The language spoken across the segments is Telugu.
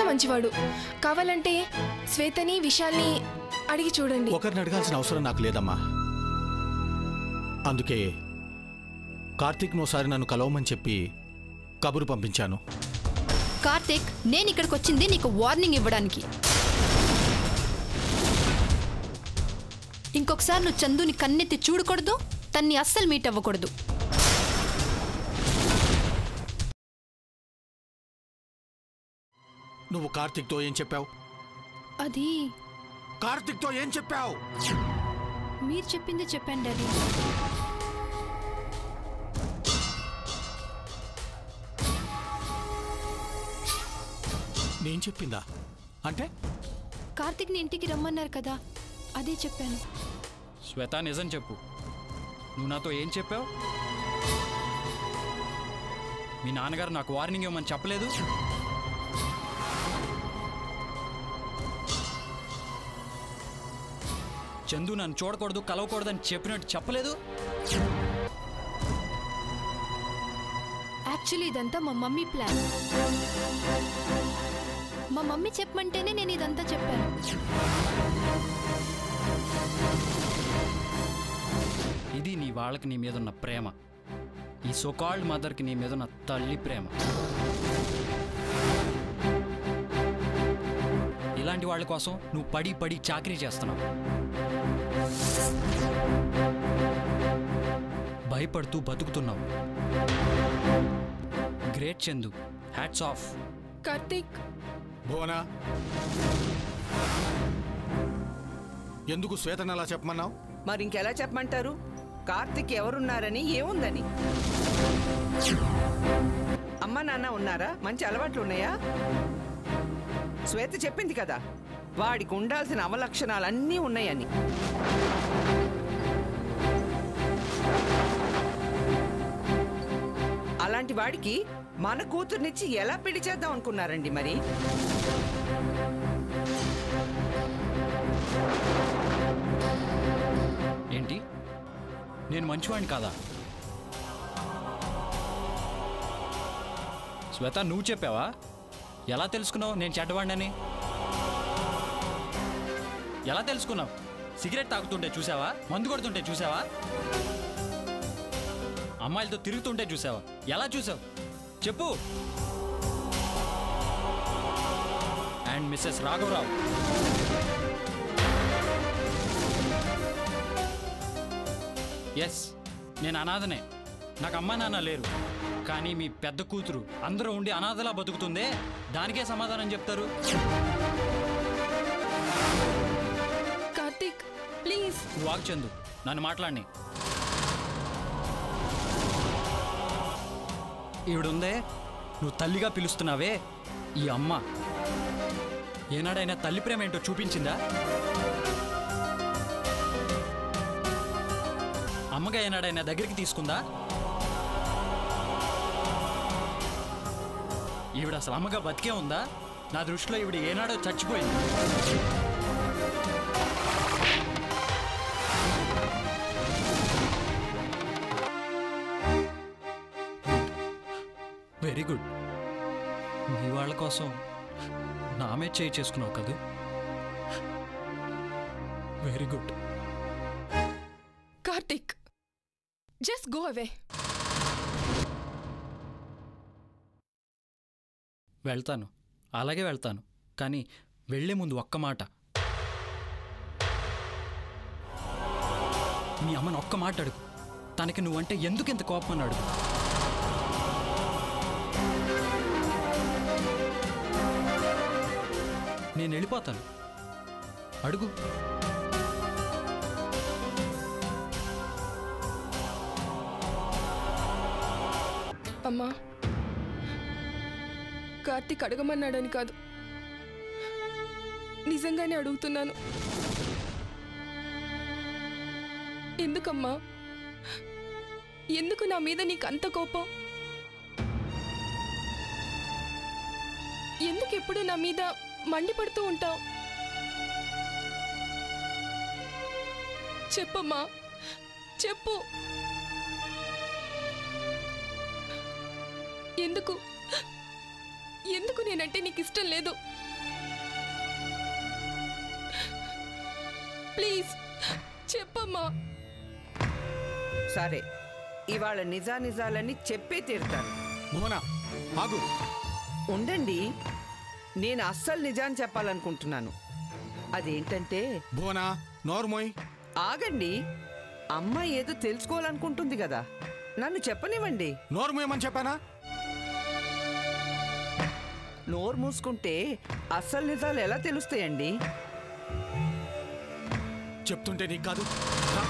మంచివాడు. కావాలంటే శ్వేతని విశాల్ని అడిగి చూడండి. ఒకరిని అడగాల్సిన అవసరం నాకు లేదమ్మా. అందుకే కార్తీక్ నోసారి నన్ను కలవమని చెప్పి కబురు పంపించాను. కార్తీక్, నేను ఇక్కడికి వచ్చింది నీకు వార్నింగ్ ఇవ్వడానికి. ఇంకొకసారి నువ్వు చందుని కన్నెత్తి చూడకూడదు, తన్ని అస్సలు మీట్ అవ్వకూడదు. నువ్వు కార్తీక్తో ఏం చెప్పావు? అది కార్తీక్తో ఏం చెప్పావు? మీరు చెప్పిందే చెప్పాను డాడీ. నేను చెప్పిందా అంటే? కార్తీక్ని ఇంటికి రమ్మన్నారు కదా, అదే చెప్పాను. శ్వేత, నిజం చెప్పు, నువ్వు నాతో ఏం చెప్పావు? మీ నాన్నగారు నాకు వార్నింగ్ ఇవ్వమని చెప్పలేదు? చందు నన్ను చూడకూడదు, కలవకూడదు అని చెప్పినట్టు చెప్పలేదు? యాక్చువల్లీ ఇదంతా మా మమ్మీ ప్లాన్. మా మమ్మీ చెప్పమంటేనే నేను ఇదంతా చెప్పాను. ఇది నీ వాళ్ళకి నీ మీద ఉన్న ప్రేమ, ఈ సోకాల్డ్ మదర్కి నీ మీద ఉన్న తల్లి ప్రేమ. ఇలాంటి వాళ్ళ కోసం నువ్వు పడి పడి చాకరీ చేస్తున్నావు, భయపడుతూ బతుకుతున్నావు. Great Chandu, hats off. Karthik, Bhuvana, ఎందుకు శ్వేతను అలా చెప్పమన్నావు? మరి ఇంకెలా చెప్పమంటారు? కార్తీక్ ఎవరున్నారని, ఏముందని? అమ్మ నాన్న ఉన్నారా? మంచి అలవాట్లు ఉన్నాయా? శ్వేత చెప్పింది కదా, వాడికి ఉండాల్సిన అవలక్షణాలన్నీ ఉన్నాయని. అలాంటి వాడికి మన కూతుర్నిచ్చి ఎలా పెళ్లి చేద్దాం అనుకున్నారండి మరి? ఏంటి, నేను మంచివాడిని కాదా? శ్వేత, నువ్వు చెప్పావా? ఎలా తెలుసుకున్నావు నేను చెడ్డవాడినని? ఎలా తెలుసుకున్నావు? సిగరెట్ తాగుతుంటే చూసావా? మందు కొడుతుంటే చూసావా? అమ్మాయిలతో తిరుగుతుంటే చూసావా? ఎలా చూసావు చెప్పు. అండ్ మిస్సెస్ రాఘవరావు, ఎస్, నేను అనాథనే, నాకు అమ్మా నాన్న లేరు. కానీ మీ పెద్ద కూతురు అందరూ ఉండి అనాథలా బతుకుతుందే, దానికే సమాధానం చెప్తారు. కార్తీక్ ప్లీజ్. నువ్వు ఆగు చందు, నన్ను మాట్లాడిని. ఈవిడుందే నువ్వు తల్లిగా పిలుస్తున్నావే, ఈ అమ్మ ఏనాడైనా తల్లి ప్రేమ ఏంటో చూపించిందా? అమ్మగా ఏనాడైనా దగ్గరికి తీసుకుందా? ఈవిడ అసలు అమ్మగా బతికే ఉందా? నా దృష్టిలో ఈవిడ ఏనాడో చచ్చిపోయింది. వెరీ గుడ్, నీ వాళ్ళ కోసం నామే చేసుకున్నావు కదూ. Very good. Karthik, just go away. వెళ్తాను, అలాగే వెళ్తాను. కానీ వెళ్లే ముందు ఒక్క మాట, మీ అమ్మని ఒక్క మాట అడుగు. తనకి నువ్వంటే ఎందుకు ఇంత కోపం అని అడుగు. నేను వెళ్ళిపోతాను, అడుగు. అమ్మా, కార్తీక్ అడగమన్నాడని కాదు, నిజంగానే అడుగుతున్నాను. ఎందుకమ్మా, ఎందుకు నా మీద నీకు అంత కోపం? ఎందుకు ఎప్పుడు నా మీద మండిపడుతూ ఉంటావు? చెప్పమ్మా, చెప్పు. ఎందుకు ఎందుకు నేనంటే నీకు ఇష్టం లేదు? ప్లీజ్ చెప్పమ్మా. సరే, ఇవాళ నిజానిజాలన్నీ చెప్పే తీరుతాను. భువన ఆగు. ఉండండి, నేను అస్సలు నిజాన్ని చెప్పాలనుకుంటున్నాను. అదేంటంటే, భువన నోర్మోయ్. ఆగండి, అమ్మాయి ఏదో తెలుసుకోవాలనుకుంటుంది కదా, నన్ను చెప్పనివ్వండి. నోర్మోయమని చెప్పానా? నోరు మూసుకుంటే అస్సలు నిజాలు ఎలా తెలుస్తాయండి? చెప్తుంటే నీకు కాదు. రా.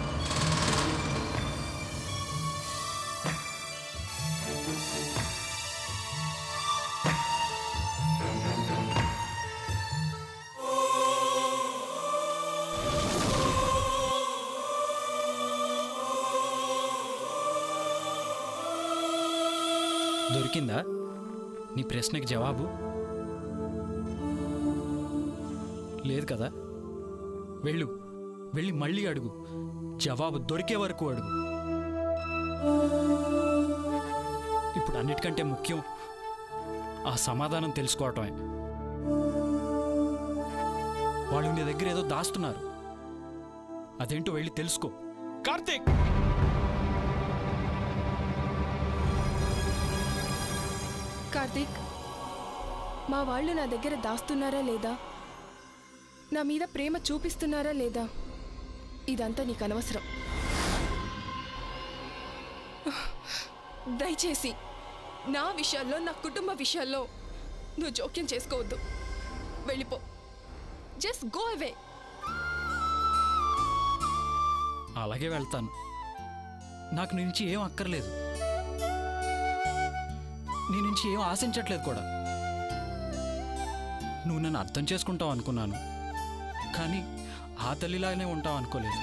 దొరికిందా నీ ప్రశ్నకి జవాబు? లేదు కదా. వెళ్ళి మళ్ళీ అడుగు. జవాబు దొరికే వరకు అడుగు. ఇప్పుడు అన్నిటికంటే ముఖ్యం ఆ సమాధానం తెలుసుకోవటమే. వాళ్ళు నీ దగ్గర ఏదో దాస్తున్నారు. అదేంటో వెళ్ళి తెలుసుకో. కార్తీక్, కార్తీక్, మా వాళ్ళు నా దగ్గర దాస్తున్నారా లేదా, నా మీద ప్రేమ చూపిస్తున్నారా లేదా, ఇదంతా నీకు అనవసరం. దయచేసి నా విషయాల్లో, నా కుటుంబ విషయాల్లో నువ్వు జోక్యం చేసుకోవద్దు. వెళ్ళిపో. Just go away. అలాగే వెళ్తాను. నాకు నీ నుంచి ఏం అక్కర్లేదు. నీ నుంచి ఏం ఆశించట్లేదు కూడా. నువ్వు నన్ను అర్థం చేసుకుంటావు అనుకున్నాను, కానీ ఆ తల్లిలాగానే ఉంటావు అనుకోలేదు.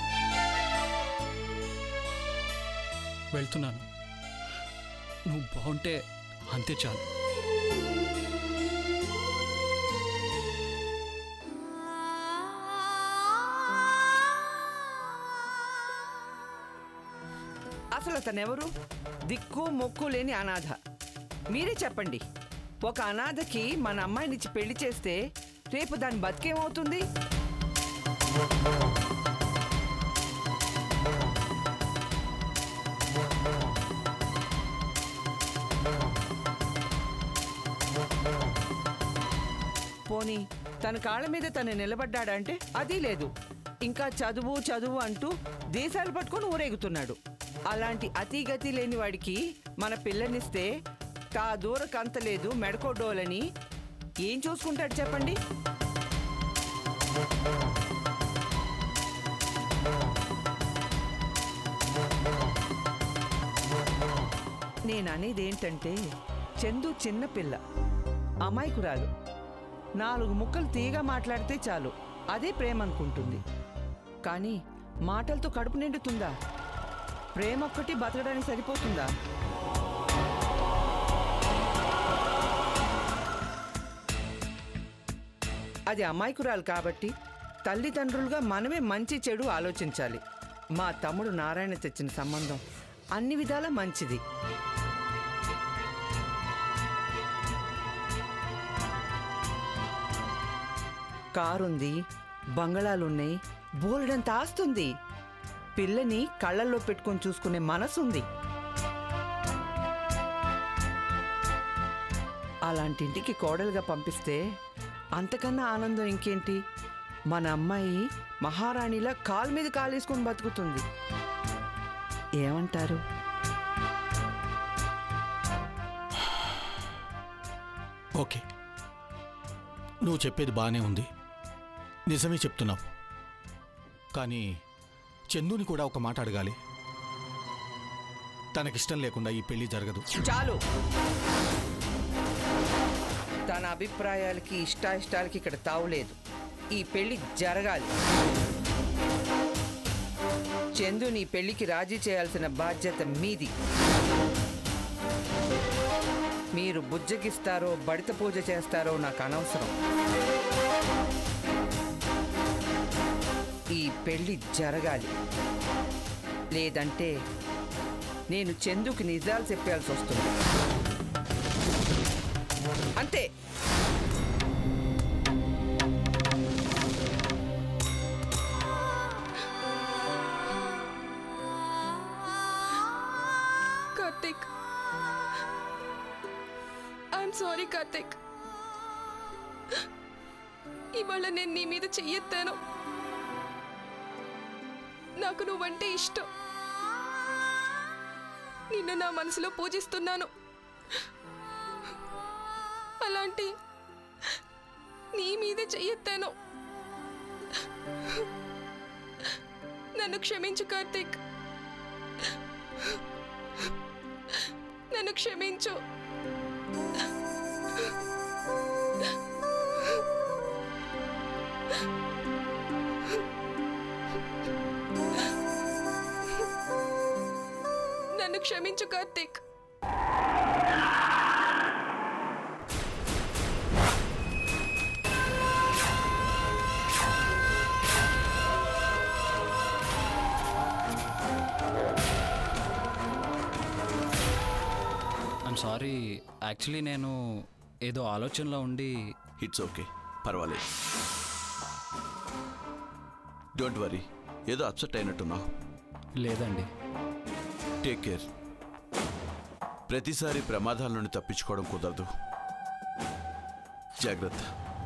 వెళ్తున్నాను. నువ్వు బాగుంటే అంతే చాలు. అసలు అతనెవరు? దిక్కు మొక్కు లేని అనాథ. మీరే చెప్పండి, ఒక అనాథకి మన అమ్మాయినిచ్చి పెళ్లి చేస్తే రేపు దాని బతికేమవుతుంది? పోనీ తన కాళ్ళ మీద తను నిలబడ్డాడంటే అది లేదు. ఇంకా చదువు చదువు అంటూ దేశాలు పట్టుకొని ఊరేగుతున్నాడు. అలాంటి అతిగతి లేని వాడికి మన పిల్లనిస్తే కా దూరకంత లేదు మెడకోడోలని ఏం చూసుకుంటాడు చెప్పండి? నేననేది ఏంటంటే, చందు చిన్నపిల్ల, అమాయకురాలు. 4 ముక్కలు తీగా మాట్లాడితే చాలు, అదే ప్రేమ అనుకుంటుంది. కానీ మాటలతో కడుపు నిండుతుందా? ప్రేమ ఒక్కటి బతకడానికి సరిపోతుందా? అది అమాయకురాలు కాబట్టి తల్లిదండ్రులుగా మనమే మంచి చెడు ఆలోచించాలి. మా తమ్ముడు నారాయణ తెచ్చిన సంబంధం అన్ని విధాలా మంచిది. కారుంది, బంగళాలున్నాయి, బోలెడంత ఆస్తుంది. పిల్లని కళ్ళల్లో పెట్టుకొని చూసుకునే మనసుంది. అలాంటింటికి కోడలుగా పంపిస్తే అంతకన్నా ఆనందం ఇంకేంటి? మన అమ్మాయి మహారాణిలా కాలు మీద కాలేసుకొని బతుకుతుంది. ఏమంటారు? ఓకే, నువ్వు చెప్పేది బాగానే ఉంది, నిజమే చెప్తున్నావు. కానీ చందుని కూడా ఒక మాట అడగాలి. తనకిష్టం లేకుండా ఈ పెళ్లి జరగదు. చాలు. తన అభిప్రాయాలకి ఇష్టాయిష్టాలకి ఇక్కడ తావులేదు. ఈ పెళ్లి జరగాలి. చందు నీ పెళ్లికి రాజీ చేయాల్సిన బాధ్యత మీది. మీరు బుజ్జగిస్తారో బడిత పూజ చేస్తారో నాకు అనవసరం. ఈ పెళ్లి జరగాలి. లేదంటే నేను చందుకి నిజాలు చెప్పాల్సి వస్తుంది. అంతే. కార్తీక్, ఇవాళ నేను నీ మీద చెయ్యెత్తాను. నాకు నువ్వంటే ఇష్టం. నిన్ను నా మనసులో పూజిస్తున్నాను. అలాంటి నీ మీద చెయ్యెత్తాను. నన్ను క్షమించు కార్తీక్, నన్ను క్షమించు. నన్ను క్షమించు కార్తీక్. ఐమ్ సారీ, యాక్చువల్లీ నేను ఏదో ఆలోచనలో ఉండి. ఇట్స్ ఓకే, పర్వాలేదు. డోంట్ వరీ, ఏదో అప్సెట్ అయినట్టున్నావు. లేదండి. Take care. ప్రతిసారి ప్రమాదాల నుండి తప్పించుకోవడం కుదరదు. జాగ్రత్త.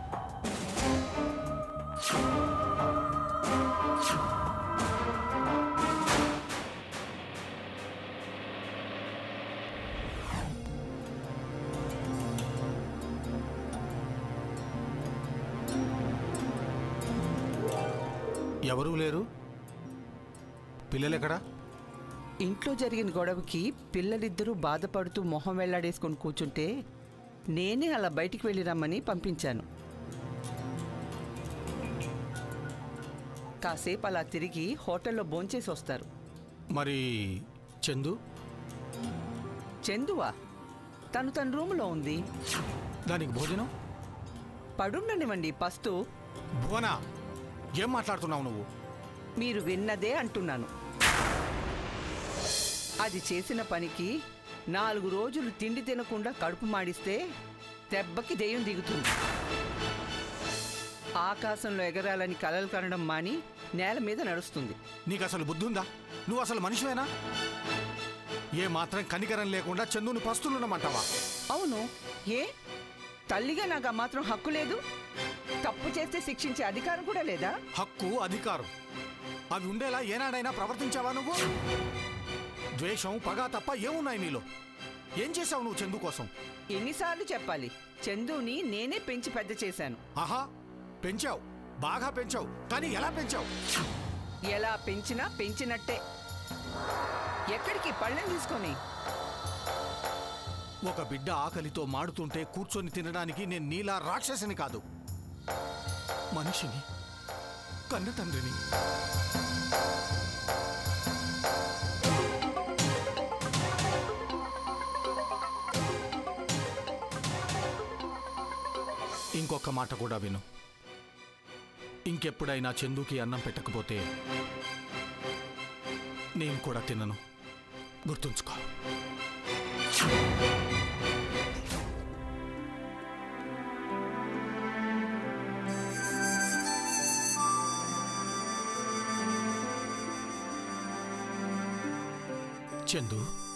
ఎవరూ లేరు? పిల్లలెక్కడా? ఇంట్లో జరిగిన గొడవకి పిల్లలిద్దరూ బాధపడుతూ మొహం వెళ్లాడేసుకొని కూర్చుంటే నేనే అలా బయటికి వెళ్ళి రమ్మని పంపించాను. కాసేపు అలా తిరిగి హోటల్లో భోంచేసి వస్తారు. మరి చందు? చందువా? తన రూములో ఉంది. దానికి భోజనం? పడుండనివ్వండి పస్తు. భువనా, ఏం మాట్లాడుతున్నావు నువ్వు? మీరు విన్నదే అంటున్నాను. అది చేసిన పనికి 4 రోజులు తిండి తినకుండా కడుపు మాడిస్తే దెబ్బకి దెయ్యం దిగుతుంది. ఆకాశంలో ఎగరాలని కలలు కనడం మాని నేల మీద నడుస్తుంది. నీకు అసలు బుద్ధి ఉందా? నువ్వు అసలు మనిషివేనా? ఏ మాత్రం కనికరం లేకుండా చందుని పస్తులున్నమంటావా? అవును, ఏ తల్లిగా నాకు ఆ మాత్రం హక్కు లేదు? తప్పు చేస్తే శిక్షించే అధికారం కూడా లేదా? హక్కు, అధికారం అవి ఉండేలా ఏనాడైనా ప్రవర్తించావా నువ్వు? ద్వేషం, పగ తప్ప ఏమున్నాయి నీలో? ఏం చేశావు నువ్వు చందు కోసం? ఎన్నిసార్లు చెప్పాలి? చందుని నేనే పెంచి పెద్ద చేశాను. ఆహా, పెంచావు, బాగా పెంచావు. కానీ ఎలా పెంచావు? ఎలా పెంచినా పెంచినట్టే. ఎక్కడికి పళ్ళెం తీసుకొని? ఒక బిడ్డ ఆకలితో మాడుతుంటే కూర్చొని తినడానికి నేను నీలా రాక్షసిని కాదు, మనిషిని, కన్న తండ్రిని. ఇంకొక మాట కూడా విను. ఇంకెప్పుడైనా చందుకి అన్నం పెట్టకపోతే నేను కూడా తినను, గుర్తుంచుకో. చందు,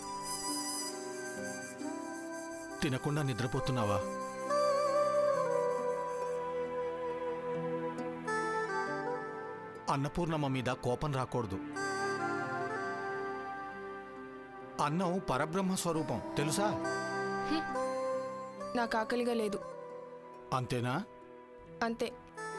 తినకుండా నిద్రపోతున్నావా? అన్నపూర్ణమ్మ మీద కోపం రాకూడదు. అన్నం పరబ్రహ్మ స్వరూపం, తెలుసా? నాకు ఆకలిగా లేదు. అంతేనా? అంతే.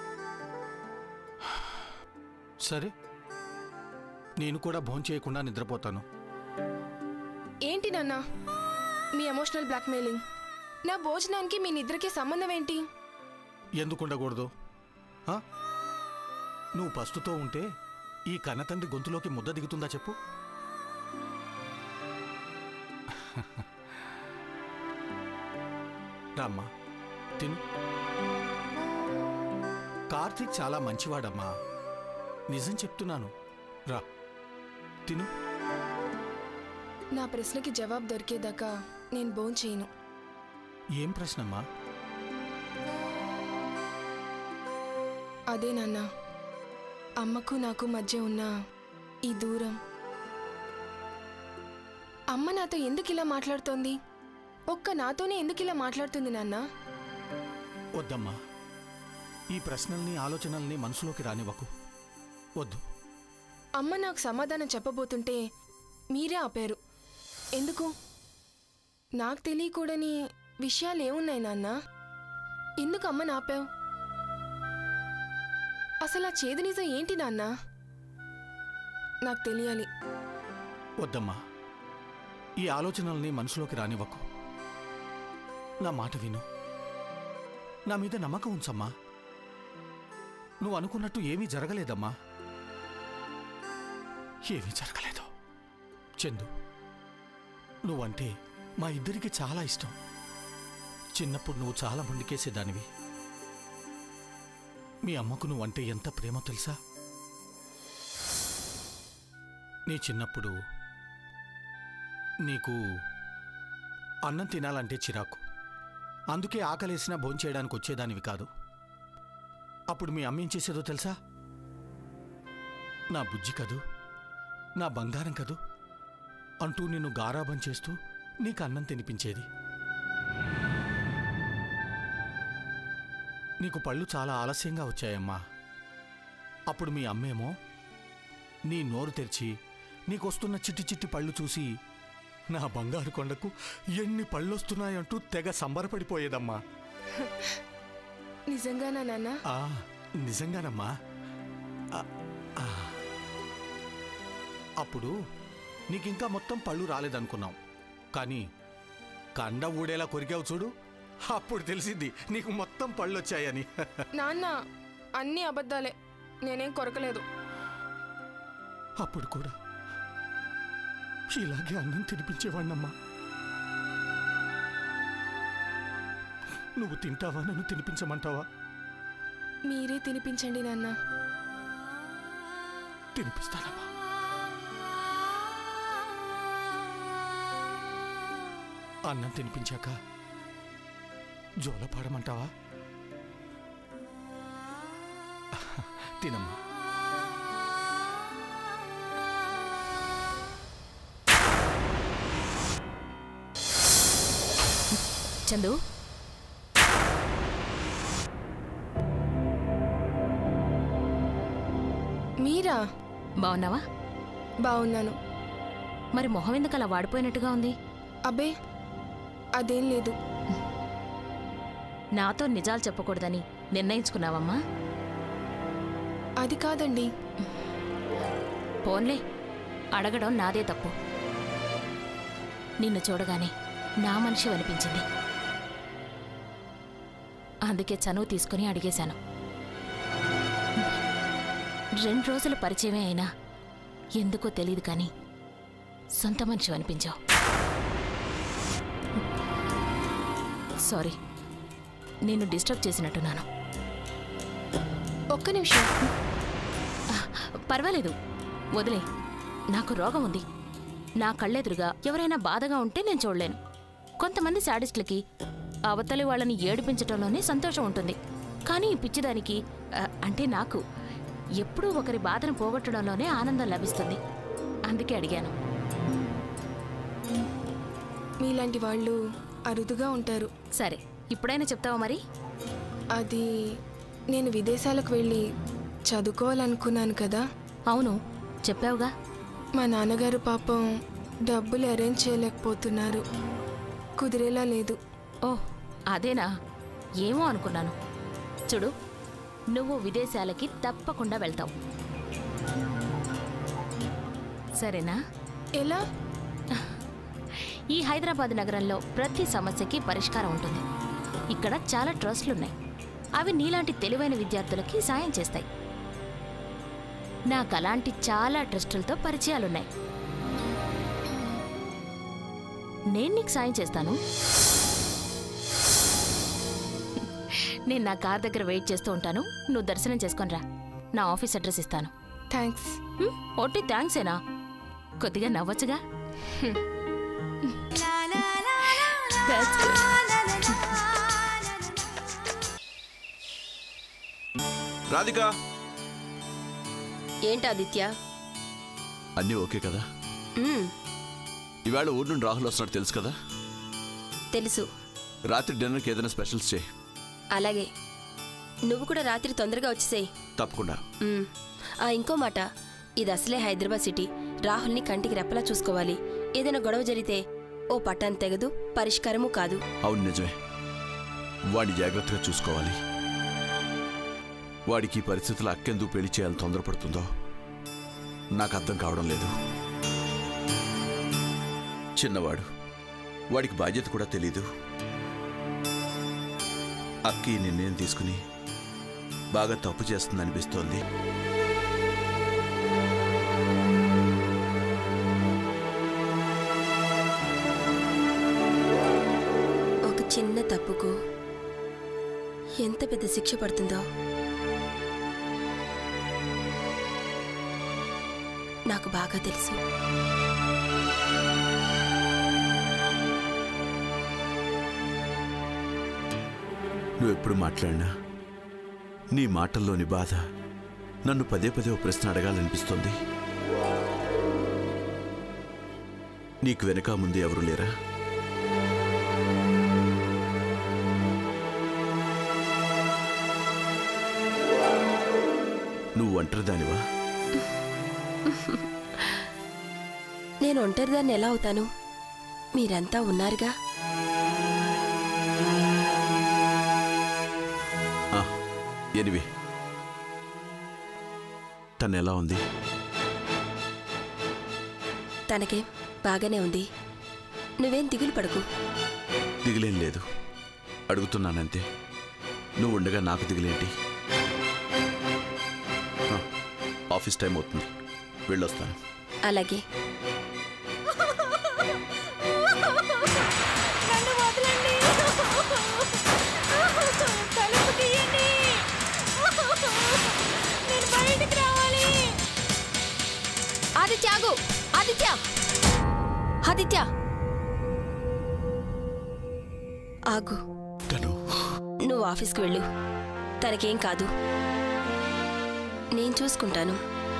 సరే, నేను కూడా భోంచేయకుండా నిద్రపోతాను. ఏంటి నాన్న మీ ఎమోషనల్ బ్లాక్మెయిలింగ్? నా భోజనానికి మీ నిద్రకి సంబంధం ఏంటి? ఎందుకుండకూడదు? నువ్వు పస్తుతో ఉంటే ఈ కన్నతండ్రి గొంతులోకి ముద్ద దిగుతుందా చెప్పు? రామ్మా, తిను. కార్తీక్ చాలా మంచివాడమ్మా, నిజం చెప్తున్నాను. రా, తిను. నా ప్రశ్నకి జవాబు దొరికేదాకా నేను భోంచేయను. ఏం ప్రశ్నమ్మా? అదే నాన్న, అమ్మకు నాకు మధ్య ఉన్న ఈ దూరం. అమ్మ నాతో ఎందుకు ఇలా మాట్లాడుతోంది? ఒక్క నాతోనే ఎందుకు ఇలా మాట్లాడుతుంది నాన్న? వద్దమ్మా, ఈ ప్రశ్నల్ని ఆలోచనల్ని మనసులోకి రానివ్వకు. వద్దు. అమ్మ నాకు సమాధానం చెప్పబోతుంటే మీరే ఆపారు. ఎందుకు? నాకు తెలియకూడని విషయాలు ఏమున్నాయి నాన్న? ఎందుకు అమ్మని ఆపావు? అసలు ఆ చేదు నిజం ఏంటి నాన్న? నాకు తెలియాలి. వద్దమ్మా, ఈ ఆలోచనల్ని మనసులోకి రానివ్వకు. నా మాట విను. నా మీద నమ్మకం ఉంచమ్మా. నువ్వు అనుకున్నట్టు ఏమీ జరగలేదమ్మా. ఏమీ జరగలేదు. చందు, నువ్వంటే మా ఇద్దరికి చాలా ఇష్టం. చిన్నప్పుడు నువ్వు చాలా ముందుకేసేదానివి. మీ అమ్మకు నువ్వంటే ఎంత ప్రేమో తెలుసా? నీ చిన్నప్పుడు నీకు అన్నం తినాలంటే చిరాకు. అందుకే ఆకలేసినా భోంచేయడానికి వచ్చేదానివి కాదు. అప్పుడు మీ అమ్మ ఏం చేసేదో తెలుసా? నా బుజ్జి కదూ, నా బంగారం కదూ అంటూ నిన్ను గారాబం చేస్తూ నీకు అన్నం తినిపించేది. నీకు పళ్ళు చాలా ఆలస్యంగా వచ్చాయమ్మా. అప్పుడు మీ అమ్మేమో నీ నోరు తెరిచి నీకొస్తున్న చిట్టి చిట్టి పళ్ళు చూసి నా బంగారు కొండకు ఎన్ని పళ్ళొస్తున్నాయంటూ తెగ సంబరపడిపోయేదమ్మా. నిజంగానా నాన్న? నిజంగానమ్మా. అప్పుడు నీకింకా మొత్తం పళ్ళు రాలేదనుకున్నాం. కానీ కండ ఊడేలా కొరికావు చూడు, అప్పుడు తెలిసింది నీకు మొత్తం పళ్ళు వచ్చాయని. నాన్న, అన్నీ అబద్ధాలే. నేనేం కొరకలేదు. అప్పుడు కూడా ఇలాగే అన్నం తినిపించేవాణ్ణమ్మా. నువ్వు తింటావా? నన్ను తినిపించమంటావా? మీరే తినిపించండి నాన్న. తినిపిస్తానమ్మా. అన్నం తినిపించాక జోల పాడమంటావా? తినమ్మా. చందు, మీరా? బాగున్నావా? బాగున్నాను. మరి మొహం ఎందుకు అలా వాడిపోయినట్టుగా ఉంది? అబ్బే, అదేం లేదు. నాతో నిజాలు చెప్పకూడదని నిర్ణయించుకున్నావమ్మా? అది కాదండి. పోన్లే, అడగడం నాదే తప్పు. నిన్ను చూడగానే నా మనిషి అనిపించింది. అందుకే చనువు తీసుకుని అడిగేశాను. 2 రోజుల పరిచయమే అయినా ఎందుకో తెలియదు కానీ సొంత మనిషి అనిపించావు. సారీ, నేను డిస్టర్బ్ చేసినట్టున్నాను. ఒక్క నిమిషం. పర్వాలేదు, వదిలే. నాకు రోగం ఉంది. నా కళ్ళెదురుగా ఎవరైనా బాధగా ఉంటే నేను చూడలేను. కొంతమంది శాడిస్టులకి అవతలి వాళ్ళని ఏడిపించటంలోనే సంతోషం ఉంటుంది. కానీ ఈ పిచ్చిదానికి, అంటే నాకు, ఎప్పుడూ ఒకరి బాధను పోగొట్టడంలోనే ఆనందం లభిస్తుంది. అందుకే అడిగాను. మీలాంటి వాళ్ళు అరుదుగా ఉంటారు. సరే, ఇప్పుడైనా చెప్తావా మరి? అది నేను విదేశాలకు వెళ్ళి చదువుకోవాలనుకున్నాను కదా. అవును, చెప్పావుగా. మా నాన్నగారు పాపం డబ్బులు అరేంజ్ చేయలేకపోతున్నారు. కుదిరేలా లేదు. ఓ, అదేనా? ఏమో అనుకున్నాను. చూడు, నువ్వు విదేశాలకి తప్పకుండా వెళ్తావు, సరేనా? ఎలా? ఈ హైదరాబాద్ నగరంలో ప్రతి సమస్యకి పరిష్కారం ఉంటుంది. ఇక్కడ చాలా ట్రస్టులున్నాయి. అవి నీలాంటి తెలివైన విద్యార్థులకి సాయం చేస్తాయి. నాకు అలాంటి చాలా ట్రస్టులతో పరిచయాలున్నాయి. నేను నీకు సాయం చేస్తాను. నేను నా కార్ దగ్గర వెయిట్ చేస్తూ ఉంటాను. నువ్వు దర్శనం చేసుకొని రా. నా ఆఫీస్ అడ్రస్ ఇస్తాను. థ్యాంక్స్. ఒట్టి థ్యాంక్సేనా? కొద్దిగా నవ్వొచ్చుగా. రాధిక, ఏంటాదిత్య? అన్నీ ఓకే కదా? ఇవాళ ఊరు నుండి రాహుల్ వస్తున్నాడు తెలుసు కదా? తెలుసు. రాత్రి డిన్నర్కి ఏదైనా స్పెషల్స్ చేయి. అలాగే. నువ్వు కూడా రాత్రి తొందరగా వచ్చేసేయ్. తప్పకుండా. ఇంకో మాట, ఇది అసలే హైదరాబాద్ సిటీ. రాహుల్ని కంటికి రెప్పలా చూసుకోవాలి. ఏదైనా గొడవ జరిగితే ఓ పట్టాన్ని తెగదు, పరిష్కారము కాదు. అవును, నిజమే. వాడిని జాగ్రత్తగా చూసుకోవాలి. వాడికి ఈ పరిస్థితుల్లో అక్కెందుకు పెళ్లి చేయాలని తొందరపడుతుందో నాకు అర్థం కావడం లేదు. చిన్నవాడు, వాడికి బాధ్యత కూడా తెలీదు. అక్కి నిర్ణయం తీసుకుని బాగా తప్పు చేస్తుందనిపిస్తోంది. ఒక చిన్న తప్పుకు ఎంత పెద్ద శిక్ష పడుతుందో నాకు బాగా తెలుసు. నువ్వెప్పుడు మాట్లాడినా నీ మాటల్లోని బాధ నన్ను పదే పదే ఓ ప్రశ్న అడగాలనిపిస్తోంది. నీకు వెనక ముందు ఎవరు లేరా? నువ్వు ఒంటరిదానివా? నేను ఒంటరిదాన్ని ఎలా అవుతాను? మీరంతా ఉన్నారుగా. ఎనివే, తను ఎలా ఉంది? తనకే బాగానే ఉంది. నువ్వేం దిగులు పడకు. దిగులేం లేదు, అడుగుతున్నానంతే. నువ్వు ఉండగా నాకు దిగులేంటి? ఆఫీస్ టైం అవుతుంది, వెళ్ళొస్తాను. అలాగే. ఆదిత్య ఆగు! ఆదిత్య! ఆదిత్య ఆగు. తను నువ్వు ఆఫీస్కి వెళ్ళు. తనకేం కాదు, నేను చూసుకుంటాను.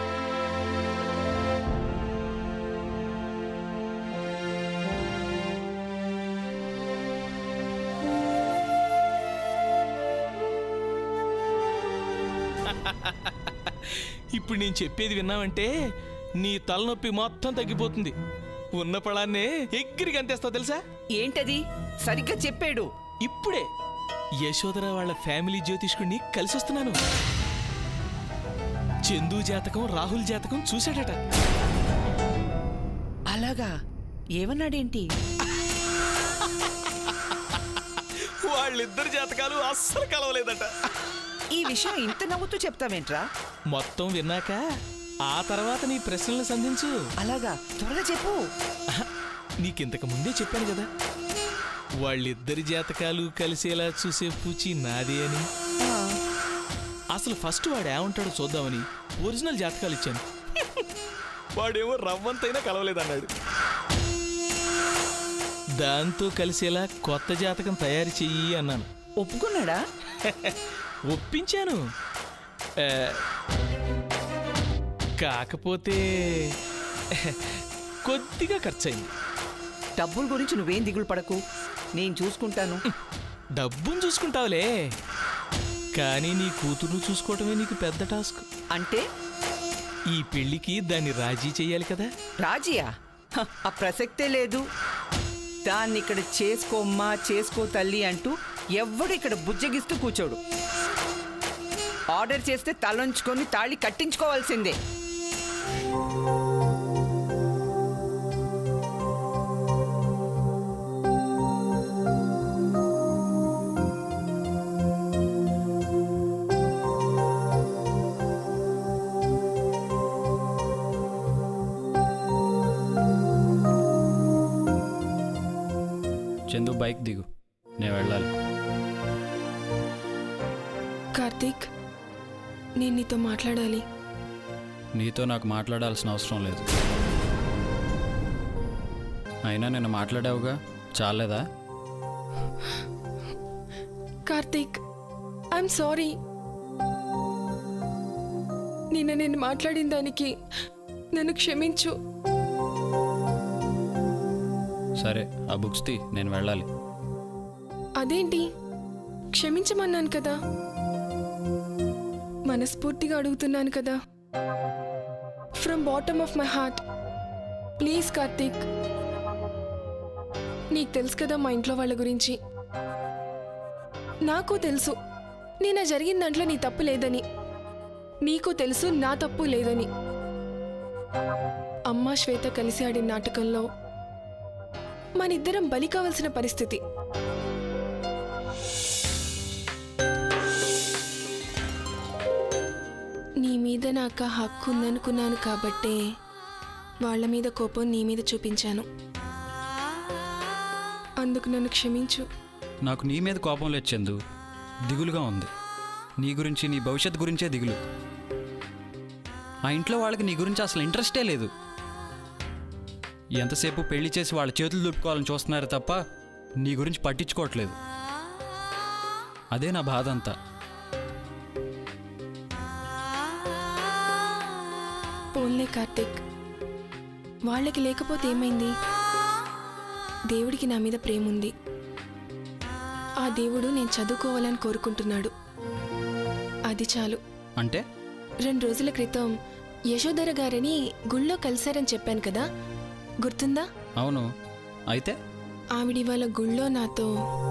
ఇప్పుడు నేను చెప్పేది విన్నావంటే నీ తలనొప్పి మొత్తం తగ్గిపోతుంది. ఉన్న పళాన్నే ఎగ్గిరికి అంతేస్తావు తెలుసా? ఏంటది? సరిగ్గా చెప్పాడు. ఇప్పుడే యశోదర వాళ్ళ ఫ్యామిలీ జ్యోతిష్కుడిని కలిసి వస్తున్నాను. చందు జాతకం, రాహుల్ జాతకం చూశాడట. అలాగా? ఏమన్నాడేంటి? వాళ్ళిద్దరి జాతకాలు అస్సలు కలవలేదట. ఈ విషయం ఇంత నవ్వుతూ చెప్తావేంట్రా? మొత్తం విన్నాక ఆ తర్వాత నీ ప్రశ్నలు సంధించు. అలాగా? త్వరగా చెప్పు. నీకింతకు ముందే చెప్పాను కదా, వాళ్ళిద్దరి జాతకాలు కలిసేలా చూసే పూచి నాదే అని. అసలు ఫస్ట్ వాడు ఏమంటాడో చూద్దామని ఒరిజినల్ జాతకాలు ఇచ్చాను. వాడేమో రవ్వంతైనా కలవలేదన్నాడు. దాంతో కలిసేలా కొత్త జాతకం తయారు చెయ్యి అన్నాను. ఒప్పుకున్నాడా? ఒప్పించాను. కాకపోతే కొద్దిగా ఖర్చయింది. డబ్బుల గురించి నువ్వేం దిగులు పడకు, నేను చూసుకుంటాను. డబ్బును చూసుకుంటావులే, కానీ నీ కూతురు చూసుకోవటమే నీకు పెద్ద టాస్క్. అంటే ఈ పెళ్లికి దాన్ని రాజీ చెయ్యాలి కదా. రాజీయా? ఆ ప్రసక్తే లేదు. దాన్ని ఇక్కడ చేసుకోమ్మా, చేసుకో తల్లి అంటూ ఎవ్వడు ఇక్కడ బుజ్జగిస్తూ కూర్చోడు. ఆర్డర్ చేస్తే తలంచుకొని తాళి కట్టించుకోవాల్సిందే. చందు బైక్ దిగు, నేను వెళ్ళాలి. కార్తీక్, నేను నీతో మాట్లాడాలి. నీతో నాకు మాట్లాడాల్సిన అవసరం లేదు. అయినా నేను మాట్లాడావుగా, చాలేదా? Karthik, I'm sorry. నేను మాట్లాడిన దానికి నన్ను క్షమించు. సరే, ఆ బుక్స్ తీ, నేను వెళ్ళాలి. అదేంటి? క్షమించమన్నాను కదా, మనస్ఫూర్తిగా అడుగుతున్నాను కదా. From bottom of my heart, please Karthik. నీకు తెలుసు కదా మా ఇంట్లో వాళ్ళ గురించి. నాకు తెలుసు నేను జరిగిన దాంట్లో నీ తప్పు లేదని, నీకు తెలుసు నా తప్పు లేదని. అమ్మ శ్వేత కలిసి ఆడిన నాటకంలో మనిద్దరం బలి కావాల్సిన పరిస్థితి. నీ మీద నాకు హక్కు ఉందనుకున్నాను కాబట్టే వాళ్ళ మీద కోపం నీ మీద చూపించాను. అందుకు నన్ను క్షమించు. నాకు నీ మీద కోపం లేదు చందు, దిగులుగా ఉంది. నీ గురించి, నీ భవిష్యత్తు గురించే దిగులు. ఆ ఇంట్లో వాళ్ళకి నీ గురించి అసలు ఇంట్రెస్టే లేదు. ఎంతసేపు పెళ్లి చేసి వాళ్ళ చేతులు దుప్పుకోవాలని చూస్తున్నారు తప్ప నీ గురించి పట్టించుకోవట్లేదు. అదే నా బాధ అంతా. పోన్లే కార్తీక్, వాళ్ళకి లేకపోతే ఏమైంది? దేవుడికి నా మీద ప్రేమ ఉంది. ఆ దేవుడు నేను చదువుకోవాలని కోరుకుంటున్నాడు. అది చాలు. అంటే 2 రోజుల క్రితం యశోధర గారని గుళ్ళో కలిశారని చెప్పాను కదా, గుర్తుందా? అవును. అయితే ఆవిడ వాళ్ళ గుళ్ళో నాతో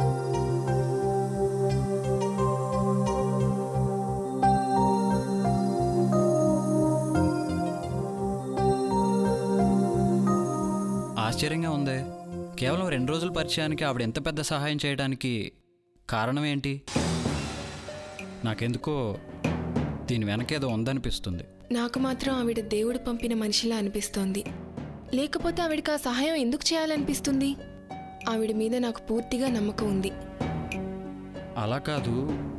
ఆశ్చర్యంగా ఉందే. కేవలం 2 రోజుల పరిచయానికి ఆవిడ ఎంత పెద్ద సహాయం చేయడానికి కారణం ఏంటి? నాకెందుకో దీని వెనకేదో ఉందనిపిస్తుంది. నాకు మాత్రం ఆవిడ దేవుడు పంపిన మనిషిలా అనిపిస్తోంది. లేకపోతే ఆవిడకి ఆ సహాయం ఎందుకు చేయాలనిపిస్తుంది? ఆవిడ మీద నాకు పూర్తిగా నమ్మకం ఉంది. అలా కాదు,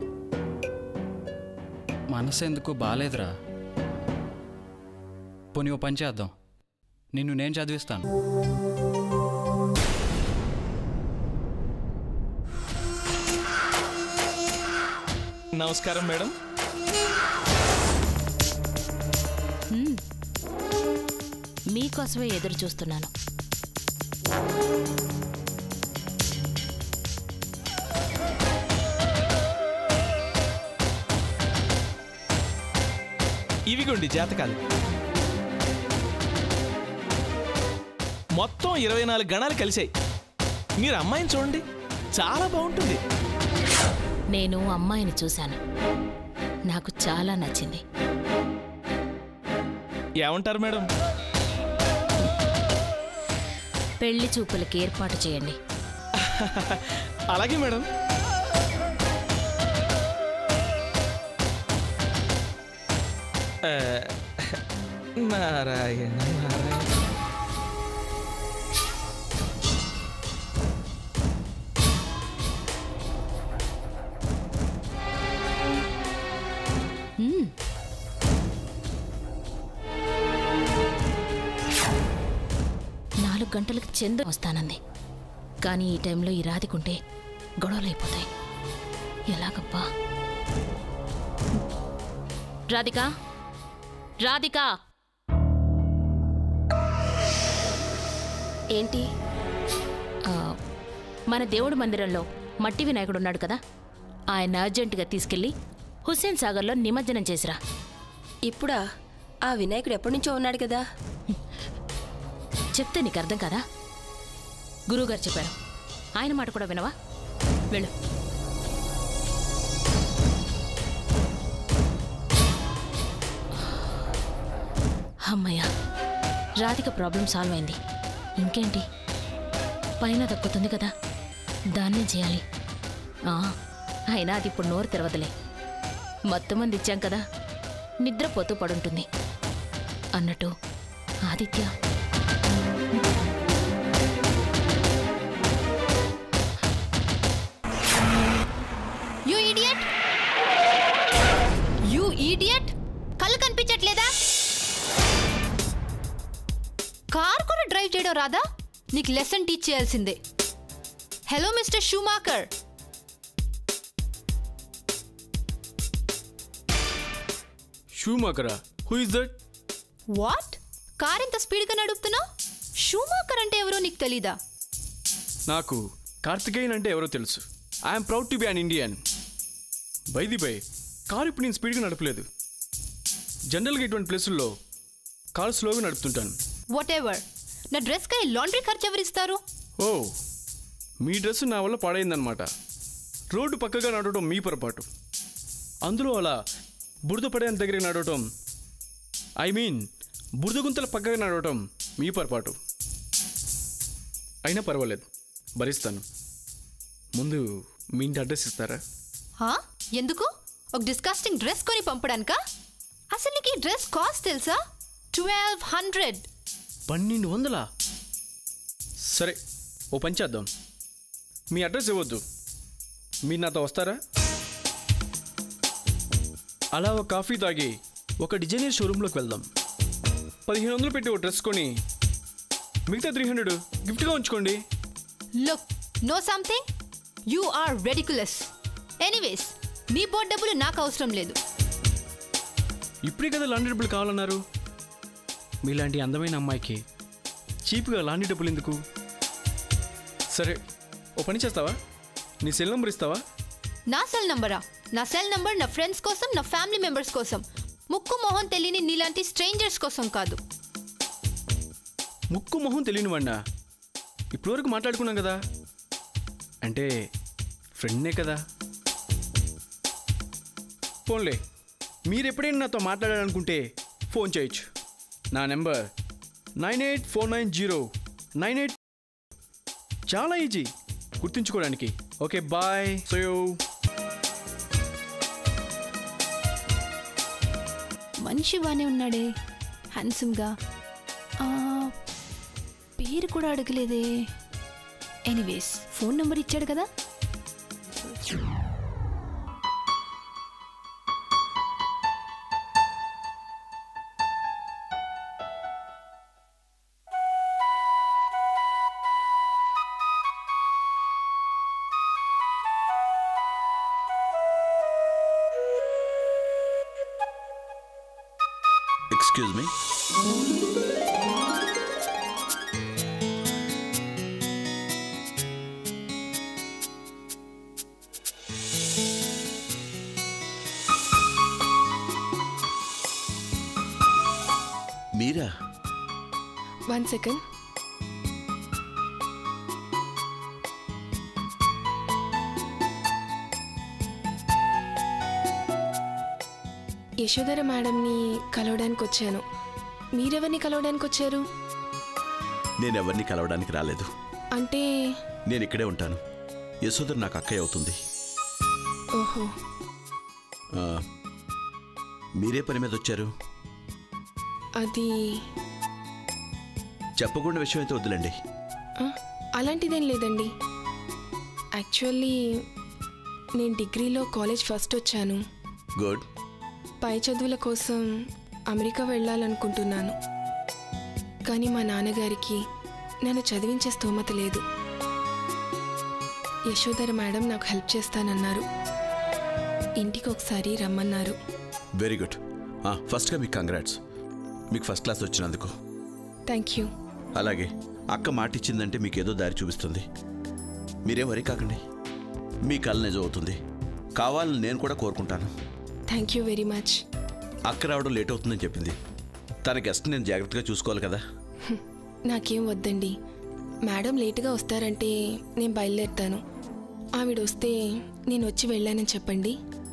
మనసు ఎందుకు బాలేదురా. పోనీ ఓ పని చేద్దాం, నిన్ను నేను చదివిస్తాను. నమస్కారం మేడం. మీకోసమే ఎదురు చూస్తున్నాను. ఇవిగోండి జాతకాలు. మొత్తం 24 గణాలు కలిశాయి. మీరు అమ్మాయిని చూడండి, చాలా బాగుంటుంది. నేను అమ్మాయిని చూశాను, నాకు చాలా నచ్చింది. ఏమంటారు మేడం? పెళ్లి చూపులకి ఏర్పాటు చేయండి. అలాగే మేడం. నారాయణ నారాయణ. గంటలకు చందు వస్తానంది. కానీ ఈ టైంలో ఈ రాధికుంటే గొడవలు అయిపోతాయి. ఎలాగబ్బా? రాధిక, రాధిక, ఏంటి? మన దేవుడి మందిరంలో మట్టి వినాయకుడు ఉన్నాడు కదా, ఆయన అర్జెంటుగా తీసుకెళ్ళి హుస్సేన్ సాగర్లో నిమజ్జనం చేసిరా. ఇప్పుడా? ఆ వినాయకుడు ఎప్పటి నుంచో ఉన్నాడు కదా. చెప్తే నీకు అర్థం కదా? గురువుగారు చెప్పారు, ఆయన మాట కూడా వినవా? వెళ్ళు. అమ్మయ్య, రాధిక ప్రాబ్లం సాల్వ్ అయింది. ఇంకేంటి, పైన దక్కుతుంది కదా, దాన్నే చేయాలి. అయినా అది ఇప్పుడు నోరు తెరవదులే. మొత్తం మంది ఇచ్చాం కదా, నిద్రపోతూ పడుంటుంది. అన్నట్టు ఆదిత్య, యూ ఈడియట్, కళ్ళు కనిపించట్లేదా? కార్ కూడా డ్రైవ్ చేయడం రాదా? నీకు లెసన్ టీచ్ చేయాల్సిందే. Hello mister Schumacher. షూమాకరా? Who is that? What? Car ఎంత స్పీడ్గా నడుపుతున్నావు? షూమాకర్ అంటే ఎవరో నీకు తెలీదా? నాకు కార్తికేయన్ అంటే ఎవరో తెలుసు. I'm proud to be an Indian. By car ఇప్పుడు నేను స్పీడ్గా నడపలేదు. జనరల్గా ఇటువంటి ప్లేసుల్లో కారు స్లోగా నడుపుతుంటాను. వాట్ ఎవర్, నా డ్రెస్కి లాండ్రీ ఖర్చు ఎవరిస్తారు? ఓ, మీ డ్రెస్ నా వల్ల పాడైందనమాట. రోడ్డు పక్కగా నడవటం మీ పొరపాటు. అందులో అలా బురద పడేంత దగ్గర నడవటం, ఐ మీన్ బురద గుంతల పక్కగా నడవటం మీ పొరపాటు. అయినా పర్వాలేదు, భరిస్తాను. ముందు మీ ఇంటి అడ్రస్ ఇస్తారా? ఎందుకు? ఒక డిస్కాస్టింగ్ డ్రెస్ కొని పంపడానికా? అసలు నీకు ఈ డ్రెస్ కాస్ట్ తెలుసా? 1200. 1200? సరే, ఓ పని చేద్దాం. మీ అడ్రస్ ఇవ్వద్దు, మీరు నాతో వస్తారా? అలా ఒక కాఫీ తాగి ఒక డిజైనర్ షోరూంలోకి వెళ్దాం. 1500 పెట్టి ఒక డ్రెస్ కొని మిగతా 300 గిఫ్ట్గా ఉంచుకోండి. Look, no something, you are ridiculous. Anyways, నీ బోర్డు డబ్బులు నాకు అవసరం లేదు. ఇప్పుడే కదా లాండ్రీ డబ్బులు కావాలన్నారు. మీలాంటి అందమైన అమ్మాయికి చీప్గా లాండ్రీ డబ్బులు ఎందుకు? సరే, ఓ పని చేస్తావా? నీ సెల్ నెంబర్ ఇస్తావా? నా సెల్ నంబరా? నా సెల్ నంబర్ నా ఫ్రెండ్స్ కోసం, నా ఫ్యామిలీ మెంబర్స్ కోసం, ముక్కు మొహం తెలియని నీలాంటి స్ట్రేంజర్స్ కోసం కాదు. ముక్కు మొహం తెలియని వాడినా? ఇప్పటివరకు మాట్లాడుకున్నాం కదా, అంటే ఫ్రెండ్నే కదా. ఫోన్లే, మీరు ఎప్పుడైనా నాతో మాట్లాడాలనుకుంటే ఫోన్ చేయొచ్చు. నా నెంబర్ 984909. చాలా ఈజీ గుర్తుంచుకోవడానికి. Okay, bye. సో మనిషి బాగానే ఉన్నాడే, హ్యాండ్సమ్గా. పేరు కూడా అడగలేదే. ఎనీవేస్, ఫోన్ నెంబర్ ఇచ్చాడు కదా. Excuse me? మీరా? 1 second. యశోధర మేడంని కలవడానికి వచ్చాను. మీరెవరిని కలవడానికి వచ్చారు? నేనెవరిని కలవడానికి రాలేదు. అంటే నేను ఇక్కడే ఉంటాను. యశోధర నాకు అక్కయ్య అవుతుంది. ఓహో. మీరే పని మీద వచ్చారు? అది చెప్పకుండా విషయం అయితే వద్దులండి. అలాంటిదేం లేదండి. యాక్చువల్లీ నేను డిగ్రీలో కాలేజ్ ఫస్ట్ వచ్చాను. గుడ్. పై చదువుల కోసం అమెరికా వెళ్ళాలనుకుంటున్నాను. కానీ మా నాన్నగారికి నన్ను చదివించే స్తోమత లేదు. యశోధర మేడం నాకు హెల్ప్ చేస్తానన్నారు. ఇంటికి ఒకసారి రమ్మన్నారు. Very good. ఫస్ట్గా మీకు కంగ్రాట్స్, మీకు ఫస్ట్ క్లాస్ వచ్చినందుకు. Thank you. అలాగే అక్క మాట ఇచ్చిందంటే మీకు ఏదో దారి చూపిస్తుంది. మీరేం వరి కాకండి, మీ కళ నిజం అవుతుంది. కావాలని నేను కూడా కోరుకుంటాను. Thank you very much. అక్క రావడం లేట్ అవుతుందని చెప్పింది. తన గెస్ట్ నేను జాగ్రత్తగా చూసుకోవాలి కదా. నాకేం వద్దండి. మేడం లేటుగా వస్తారంటే నేను బయలుదేరుతాను. ఆవిడ వస్తే నేను వచ్చి వెళ్ళానని చెప్పండి.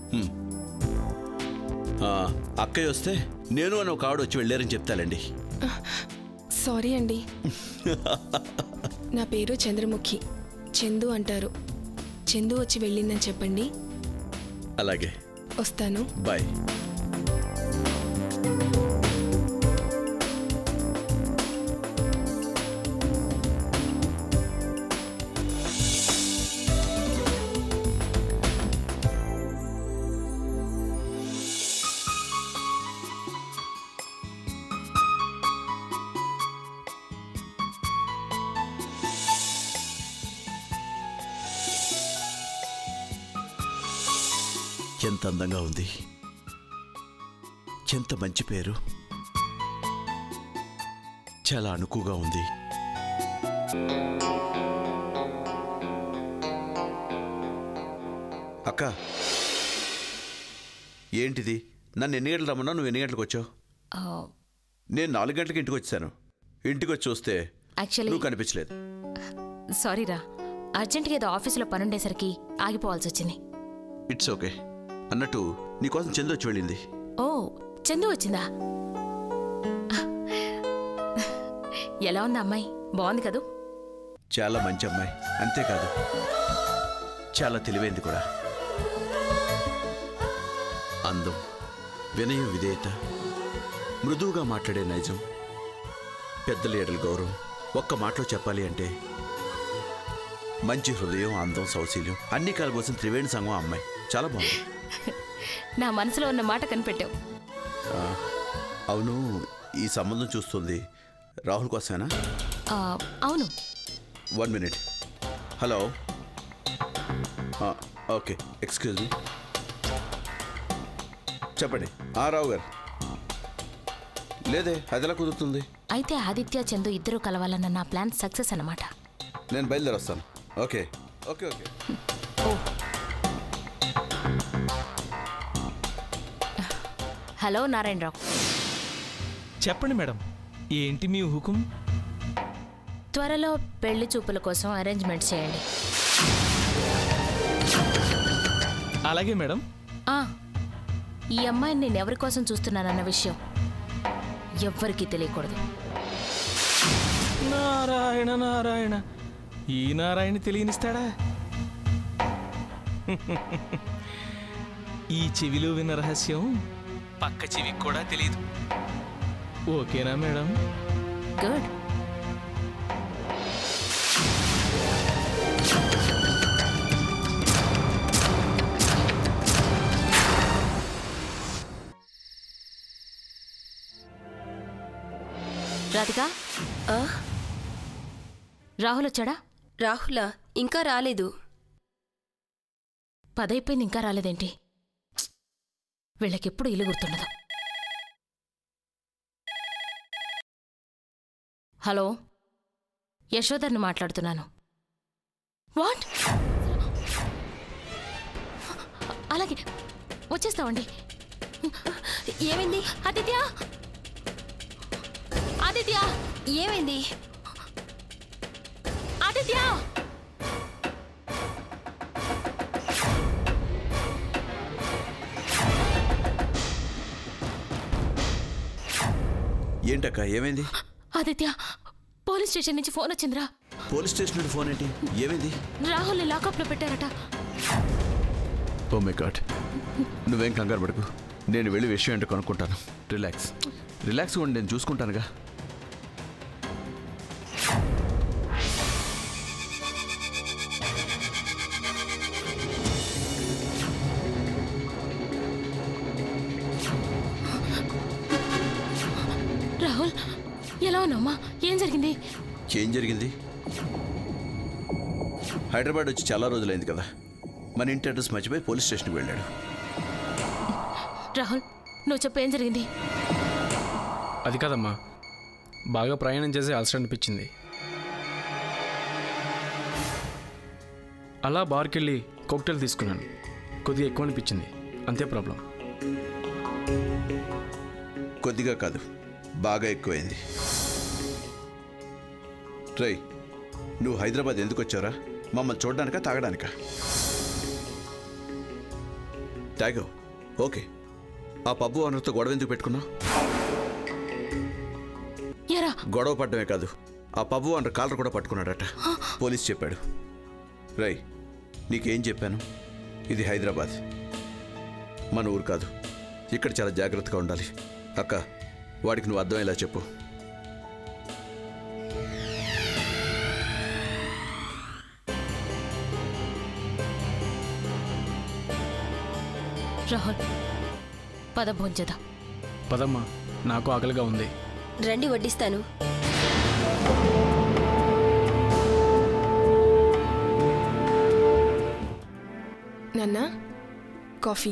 అక్కయ్య వస్తే నేను అని ఒక ఆవిడ వచ్చి వెళ్ళారని చెప్తానండి. సారీ అండి. నా పేరు చంద్రముఖి, చందు అంటారు. చందు వచ్చి వెళ్ళిందని చెప్పండి. అలాగే, వస్తాను. బాయ్. ఎంత అందంగా ఉంది, ఎంత మంచి పేరు, చాలా అనుకుగా ఉంది. అక్క, ఏంటిది? నన్ను ఎన్ని గంటలు రమ్మన్నా, నువ్వు ఎన్ని గంటలకు వచ్చావు? నేను 4 గంటలకి ఇంటికి వచ్చాను. ఇంటికి వచ్చి చూస్తే నువ్వు కనిపించలేదు. సారీరా, అర్జెంట్గా ఏదో ఆఫీసులో పనుండేసరికి ఆగిపోవాల్సి వచ్చింది. It's okay. అన్నట్టు నీకోసం చందు వచ్చి వెళ్ళింది. ఓ, చందు వచ్చిందా? ఎలా ఉంది అమ్మాయి? బాగుంది కదూ? చాలా మంచి అమ్మాయి. అంతేకాదు, చాలా తెలివైంది కూడా. అందం, వినయం, విధేయత, మృదువుగా మాట్లాడే నైజం, పెద్దల ఏడల గౌరవం. ఒక్క మాటలో చెప్పాలి అంటే మంచి హృదయం, అందం, సౌశీల్యం అన్ని కలబోసిన త్రివేణి సంఘం అమ్మాయి. చాలా బాగుంది. నా మనసులో ఉన్న మాట కనిపెట్టావు. అవును, ఈ సంబంధం చూస్తుంది రాహుల్ కోసమేనా? అవును. 1 minute. Hello. Okay, excuse me. చెప్పండి. రావు గారు. లేదే, అది ఎలా కుదురుతుంది? అయితే ఆదిత్య, చందు ఇద్దరు కలవాలన్న నా ప్లాన్ సక్సెస్ అన్నమాట. నేను బయలుదేరొస్తాను. Okay okay okay. Hello Narayanarao. చెప్పండి మేడం, ఏంటి మీ హుకుం? త్వరలో పెళ్లి చూపుల కోసం అరేంజ్మెంట్ చేయండి. అలాగే మేడం. ఈ అమ్మాయిని నేను ఎవరి కోసం చూస్తున్నానన్న విషయం ఎవ్వరికీ తెలియకూడదు. నారాయణ నారాయణ, ఈ నారాయణ తెలియనిస్తాడా? ఈ చెవిలో విన్న రహస్యం పక్క చెవికి కూడా తెలియదు. ఓకేనా మేడం? గుడ్. రాధికా, రాహుల్ వచ్చాడా? రాహులా? ఇంకా రాలేదు. 10 అయిపోయింది, ఇంకా రాలేదేంటి? వీళ్ళకెప్పుడు ఇల్లు గుర్తుండదు. హలో, యశోధర్ని మాట్లాడుతున్నాను. వాట్? అలాగే వచ్చేస్తామండి. ఏమైంది? ఆదిత్య, ఆదిత్య, ఏమైంది? ఆదిత్య, ఏంటక్క, ఏమైంది? ఆదిత్య, పోలీస్ స్టేషన్ నుంచి ఫోన్ వచ్చిందిరా. పోలీస్ స్టేషన్ నుండి ఫోన్ ఏంటి? ఏమైంది? రాహుల్ని లాకప్లో పెట్టారట. Oh my god. నువ్వేం కంగారు పడకు, నేను వెళ్ళి విషయం ఏంటో కనుక్కుంటాను. రిలాక్స్ రిలాక్స్గా ఉండి నేను చూసుకుంటానుగా. రాహుల్, ఎలా ఉన్నావమ్మా? ఏం జరిగింది? ఏం జరిగింది? హైదరాబాద్ వచ్చి చాలా రోజులైంది కదా, మన ఇంటి అడ్రస్ మర్చిపోయి పోలీస్ స్టేషన్కి వెళ్ళాడు. రాహుల్, నువ్వు చెప్పు, ఏం జరిగింది? అది కాదమ్మా, బాగా ప్రయాణం చేసి అలసట అనిపించింది. అలా బార్కి వెళ్ళి కాక్టైల్ తీసుకున్నాను. కొద్దిగా ఎక్కువ అనిపించింది, అంతే ప్రాబ్లం. కొద్దిగా కాదు, బాగా ఎక్కువైంది. రై, నువ్వు హైదరాబాద్ ఎందుకు వచ్చావురా? మమ్మల్ని చూడడానికా, తాగడానికా? తాగావు, ఓకే. ఆ పబ్బు ఓనర్తో గొడవ ఎందుకు పెట్టుకున్నావు? గొడవ పడ్డమే కాదు, ఆ పబ్బు ఓనర్ కాలర్ కూడా పట్టుకున్నాడట. పోలీస్ చెప్పాడు. రై, నీకేం చెప్పాను? ఇది హైదరాబాద్, మన ఊరు కాదు. ఇక్కడ చాలా జాగ్రత్తగా ఉండాలి. అక్క, వాడికి నువ్వు అర్థమయ్యేలా చెప్పు. రాహుల్, పద భోంచేదా. పదమ్మా, నాకు ఆకలిగా ఉంది. రండి, వడ్డిస్తాను. నాన్న, కాఫీ.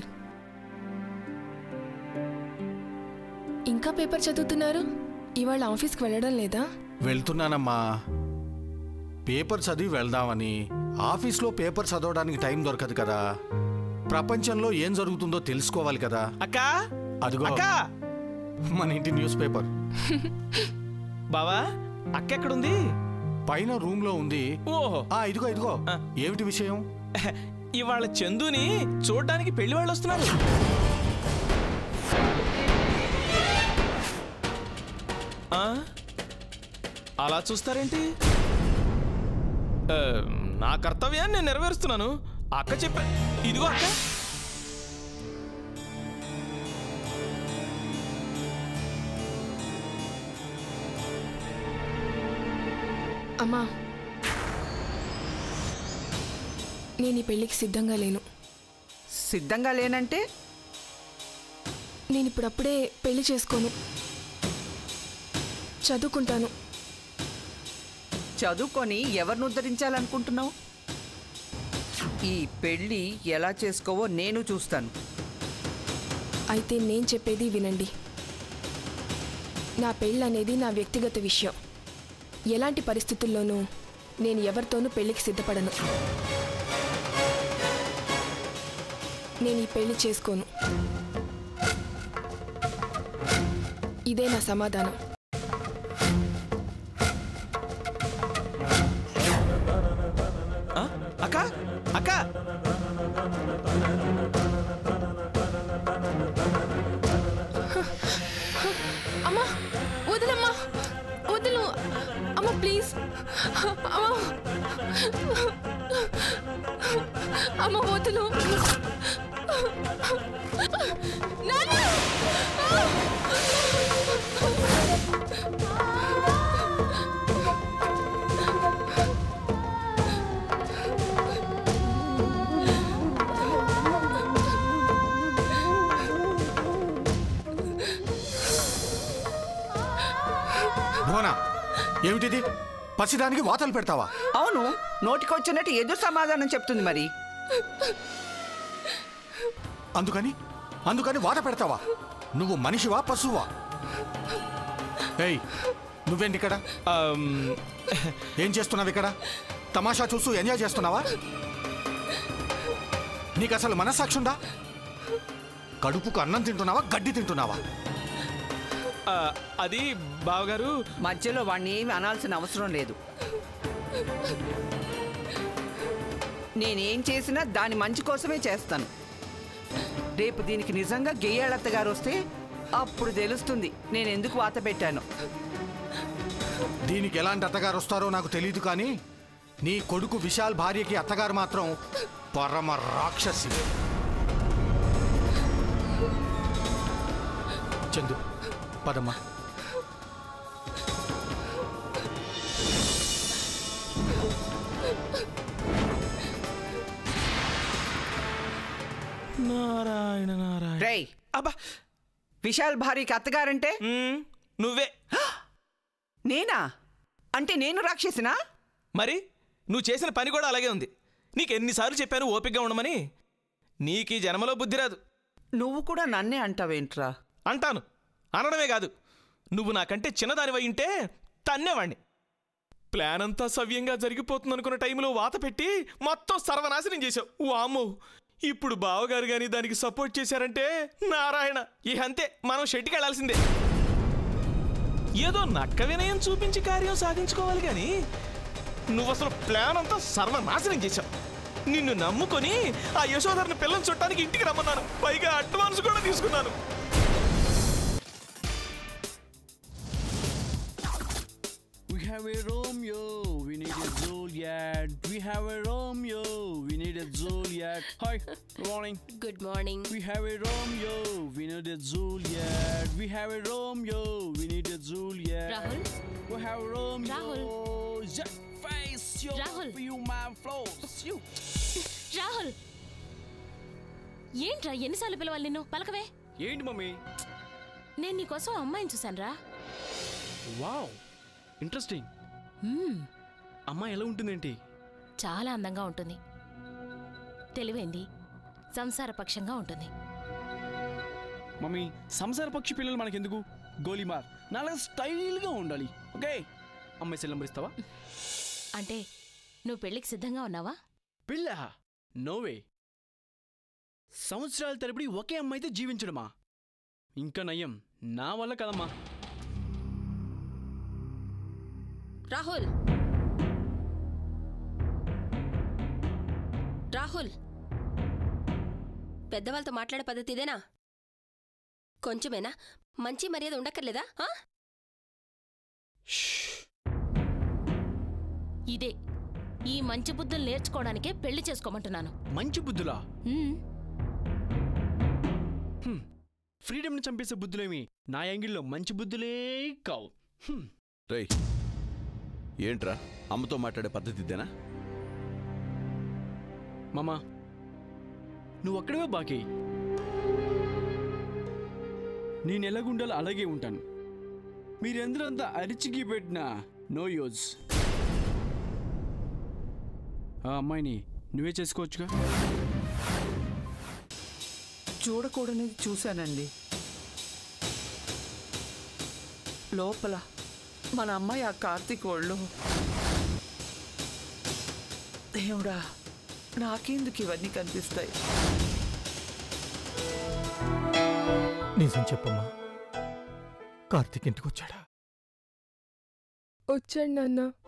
ఇంకా పేపర్ చదువుతున్నారు? ఇవాళ ఆఫీస్కి వెళ్ళడం లేదా? వెళ్తున్నానమ్మా. పేపర్ చదివి వెళ్దామని. ఆఫీస్లో పేపర్ చదవడానికి టైం దొరకదు కదా. ప్రపంచంలో ఏం జరుగుతుందో తెలుసుకోవాలి కదా. అక్కా అదిగో అక్కా మన ఇంటి న్యూస్ పేపర్. బావా అక్క ఎక్కడుంది? పైన రూమ్ లో ఉంది. ఓహో ఇదిగో ఇదిగో. ఏమిటి విషయం? ఇవాళ చందుని చూడ్డానికి పెళ్లి వాళ్ళు వస్తున్నారు. అలా చూస్తారేంటి? నా కర్తవ్యాన్ని నేను నెరవేరుస్తున్నాను. అక్క చెప్పా. ఇదిగో అక్క. అమ్మా, నేను ఈ పెళ్ళికి సిద్ధంగా లేను. సిద్ధంగా లేనంటే? నేను ఇప్పుడప్పుడే పెళ్లి చేసుకోను. చదువుకుంటాను. చదువుకొని ఎవరిని ఉద్ధరించాలనుకుంటున్నావు? ఈ పెళ్ళి ఎలా చేసుకోవో నేను చూస్తాను. అయితే నేను చెప్పేది వినండి. నా పెళ్ళి అనేది నా వ్యక్తిగత విషయం. ఎలాంటి పరిస్థితుల్లోనూ నేను ఎవరితోనూ పెళ్లికి సిద్ధపడను. నేను ఈ పెళ్లి చేసుకోను. ఇదే నా సమాధానం. అక్క అక్క అమ్మా వదిలమ్మా, వదిలు అమ్మా, ప్లీజ్ అమ్మా, అమ్మ వదిలు. భువనా, ఏమిటిది? పసిదానికి వాతలు పెడతావా? అవును, నోటికొచ్చినట్టు ఎదురు సమాధానం చెప్తుంది మరి. అందుకని వాత పెడతావా? నువ్వు మనిషివా పశువా? ఏయ్, నువ్వేంటి ఇక్కడ? ఏం చేస్తున్నావు ఇక్కడ? తమాషా చూస్తూ ఎంజాయ్ చేస్తున్నావా? నీకు అసలు మనస్సాక్షి ఉందా? కడుపుకు అన్నం తింటున్నావా, గడ్డి తింటున్నావా? అది బావగారు, మధ్యలో వాడిని ఏమి అనాల్సిన అవసరం లేదు. నేనేం చేసినా దాని మంచి కోసమే చేస్తాను. రేపు దీనికి నిజంగా గెయ్యాళత్తగారు వస్తే అప్పుడు తెలుస్తుంది నేను ఎందుకు వాత పెట్టాను. దీనికి ఎలాంటి అత్తగారు వస్తారో నాకు తెలియదు, కానీ నీ కొడుకు విశాల్ భార్యకి అత్తగారు మాత్రం పరమ రాక్షసి. చందు, పదమ్మా. నారాయణ నారాయణ. రేయ్, అబ్బా, విశాల్ భార్యకి అత్తగారంటే నువ్వే. నేనా? అంటే నేను రాక్షసినా? మరి నువ్వు చేసిన పని కూడా అలాగే ఉంది. నీకు ఎన్నిసార్లు చెప్పాను ఓపికగా ఉండమని. నీకు ఈ జన్మలో బుద్ధి రాదు. నువ్వు కూడా నన్నే అంటావేంట్రా? అంటాను, అనడమే కాదు, నువ్వు నాకంటే చిన్నదానివై ఉంటే తన్నేవాణ్ణి. ప్లాన్ అంతా సవ్యంగా జరిగిపోతుంది అనుకున్న టైంలో వాత పెట్టి మొత్తం సర్వనాశనం చేశావు. వామ్మో, ఇప్పుడు బావగారు కానీ దానికి సపోర్ట్ చేశారంటే నారాయణ, ఈ అంతే, మనం షెట్టికి వెళ్ళాల్సిందే. ఏదో నక్క వినయం చూపించి కార్యం సాధించుకోవాలి కానీ నువ్వు అసలు ప్లాన్ అంతా సర్వనాశనం చేశావు. నిన్ను నమ్ముకొని ఆ యశోధర్ని పిల్లని చుట్టానికి ఇంటికి రమ్మన్నాను, పైగా అడ్వాన్స్ కూడా తీసుకున్నాను. We have a Romeo, we need a Juliet. We have a Romeo, we need a Juliet. Hi, good morning. Good morning. We have a Romeo, we need a Juliet. We have a Romeo, we need a Juliet. Rahul? We have a Romeo. Rahul? Just face your Rahul? you my flows. You. Rahul, ఏంట్రా ఎన్నిసార్లు పిలవాలి నిన్ను? పలకవే. ఏంటి మమ్మీ? నేను నీకోసం అమ్మాయిని చూశానురా. Wow, interesting. అమ్మాయి ఎలా ఉంటుందేంటి? చాలా అందంగా ఉంటుంది, తెలివైంది, సంసారపక్షంగా ఉంటుంది. మమ్మీ, సంసార పక్షి పిల్లలు మనకెందుకు? గోలీమార్ నాలుగు స్టైల్గా ఉండాలి. ఓకే, అమ్మాయి సెల్ నంబర్ ఇస్తావా? అంటే నువ్వు పెళ్లికి సిద్ధంగా ఉన్నావా? పిల్ల? నోవే. సంవత్సరాల తరబడి ఒకే అమ్మాయితో జీవించడమా? ఇంకా నయం, నా వల్ల కదమ్మా. రాహుల్, రాహుల్, పెద్దవాళ్ళతో మాట్లాడే పద్ధతి ఇదేనా? కొంచెమేనా మంచి మర్యాద ఉండక్కర్లేదా? ఇదే ఈ మంచి బుద్ధులు నేర్చుకోవడానికే పెళ్లి చేసుకోమంటున్నాను. మంచి బుద్ధులా? ఫ్రీడమ్ని చంపేసే బుద్ధులేమి నా యాంగిల్లో మంచి బుద్ధులే కావు. రేయ్, ఏంట్రా అమ్మతో మాట్లాడే పద్ధతి ఇదేనా? మామా, నువ్వు అక్కడే బాకీ. నేను ఎలాగుండాలో అలాగే ఉంటాను. మీరెందరూ అంతా అరిచికి పెట్టినా నో యూజ్. ఆ అమ్మాయిని నువ్వే చేసుకోవచ్చుగా. చూడకూడనిది చూశానండి. లోపల మన అమ్మాయి ఆ కార్తీక్ వాళ్ళు. దేవుడా, నాకెందుకు ఇవన్నీ కనిపిస్తాయి? నిజం చెప్పమ్మా, కార్తీక్ ఇంటికి వచ్చాడా? వచ్చాడు నాన్న.